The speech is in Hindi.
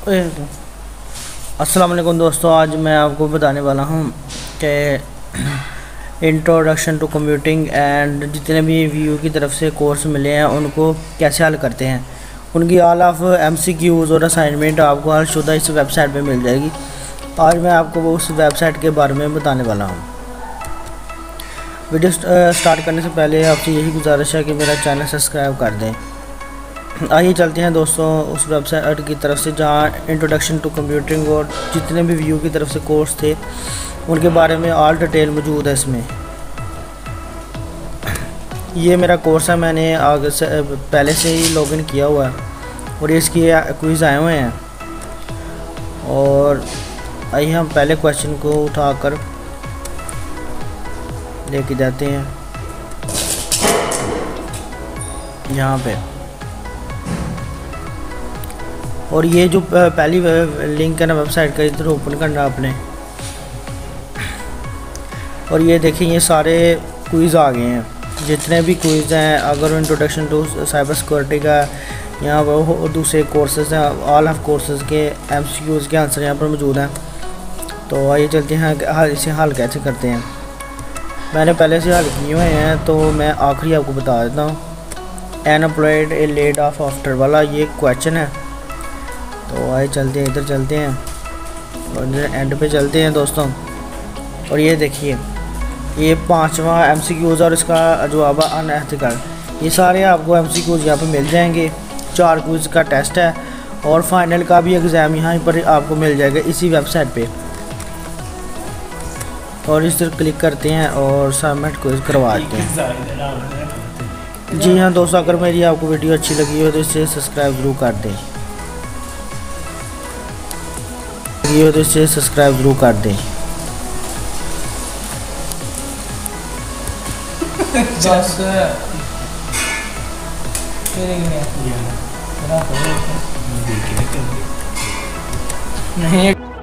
अस्सलाम वालेकुम दोस्तों, आज मैं आपको बताने वाला हूँ कि इंट्रोडक्शन टू कंप्यूटिंग एंड जितने भी व्यू की तरफ से कोर्स मिले हैं उनको कैसे हल करते हैं। उनकी ऑल ऑफ MCQs और असाइनमेंट आपको हल शुदा इस वेबसाइट पे मिल जाएगी। आज मैं आपको वो उस वेबसाइट के बारे में बताने वाला हूँ। वीडियो स्टार्ट करने से पहले आपसे यही गुजारिश है कि मेरा चैनल सब्सक्राइब कर दें। आइए चलते हैं दोस्तों उस वेबसाइट की तरफ से जहाँ इंट्रोडक्शन टू कंप्यूटिंग और जितने भी व्यू की तरफ से कोर्स थे उनके बारे में ऑल डिटेल मौजूद है इसमें। ये मेरा कोर्स है, मैंने आगे से पहले से ही लॉगिन किया हुआ है और इसकी क्विज़ आए हुए हैं। और आइए हम पहले क्वेश्चन को उठाकर लेके जाते हैं यहाँ पे। और ये जो पहली लिंक है ना वेबसाइट का, इधर ओपन करना आपने। और ये देखिए ये सारे क्विज़ आ गए हैं, जितने भी क्विज़ हैं। अगर इंट्रोडक्शन टू साइबर सिक्योरिटी का यहाँ पर दूसरे कोर्सेज हैं, ऑल ऑफ कोर्सेज के MCQs के आंसर यहाँ पर मौजूद हैं। तो आइए चलते हैं इसे हल कैसे करते हैं। मैंने पहले से हल किए हुए हैं तो मैं आखिरी आपको बता देता हूँ। Unemployed a laid off after वाला ये क्वेश्चन है। तो आइए चलते हैं, इधर चलते हैं और एंड पे चलते हैं दोस्तों। और ये देखिए ये 5वां MCQs और इसका जवाब है अनएथिकल। ये सारे आपको MCQs यहाँ पे मिल जाएंगे। 4 क्विज़ का टेस्ट है और फाइनल का भी एग्ज़ाम यहाँ पर आपको मिल जाएगा इसी वेबसाइट पे। और इस पर क्लिक करते हैं और सबमिट क्विज़ करवा देते हैं। जी हाँ दोस्तों, अगर मेरी आपको वीडियो अच्छी लगी हो तो इसे सब्सक्राइब ज़रूर कर दें। तो इसे सब्सक्राइब ज़रूर कर दें। नहीं